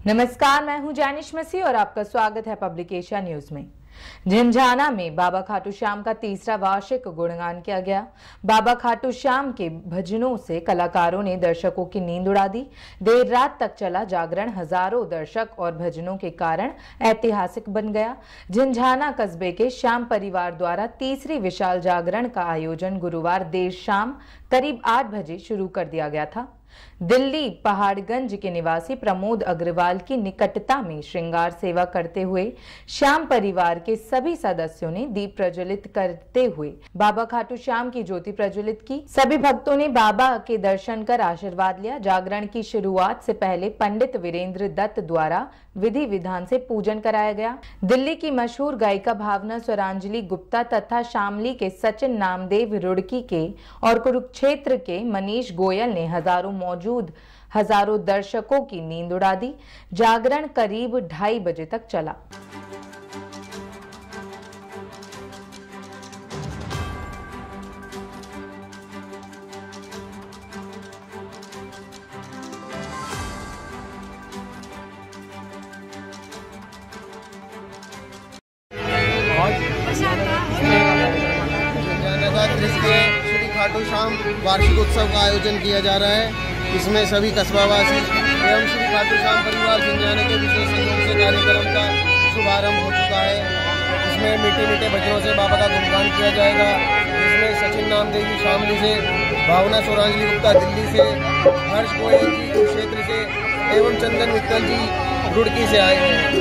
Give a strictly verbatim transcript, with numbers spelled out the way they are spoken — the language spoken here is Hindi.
नमस्कार, मैं हूं जैनिश मसीह और आपका स्वागत है पब्लिक एशिया न्यूज में। झिंझाना में बाबा खाटू श्याम का तीसरा वार्षिक गुणगान किया गया। बाबा खाटू श्याम के भजनों से कलाकारों ने दर्शकों की नींद उड़ा दी। देर रात तक चला जागरण हजारों दर्शक और भजनों के कारण ऐतिहासिक बन गया। झिंझाना कस्बे के श्याम परिवार द्वारा तीसरी विशाल जागरण का आयोजन गुरुवार देर शाम करीब आठ बजे शुरू कर दिया गया था। दिल्ली पहाड़गंज के निवासी प्रमोद अग्रवाल की निकटता में श्रृंगार सेवा करते हुए श्याम परिवार के सभी सदस्यों ने दीप प्रज्वलित करते हुए बाबा खाटू श्याम की ज्योति प्रज्वलित की। सभी भक्तों ने बाबा के दर्शन कर आशीर्वाद लिया। जागरण की शुरुआत से पहले पंडित वीरेंद्र दत्त द्वारा विधि विधान से पूजन कराया गया। दिल्ली की मशहूर गायिका भावना स्वरांजलि गुप्ता तथा शामली के सचिन नामदेव रुड़की के और कुरुक्षेत्र के मनीष गोयल ने हजारों मौजूद हजारों दर्शकों की नींद उड़ा दी। जागरण करीब ढाई बजे तक चला। श्री खाटू श्याम वार्षिक उत्सव का आयोजन किया जा रहा है। इसमें सभी कस्बावासी एवं श्री खाटू श्याम परिवार झिंझाना के विशेष सहयोग से कार्यक्रम का शुभारंभ हो चुका है। इसमें मीठे मीठे भजनों से बाबा का गुणगान किया जाएगा। इसमें सचिन नामदेव जी शामली से, भावना स्वरांजलि गुप्ता दिल्ली से, हर्ष गोयल जी कुरुक्षेत्र से एवं चंदन मित्तल जी रुड़की से आए हैं।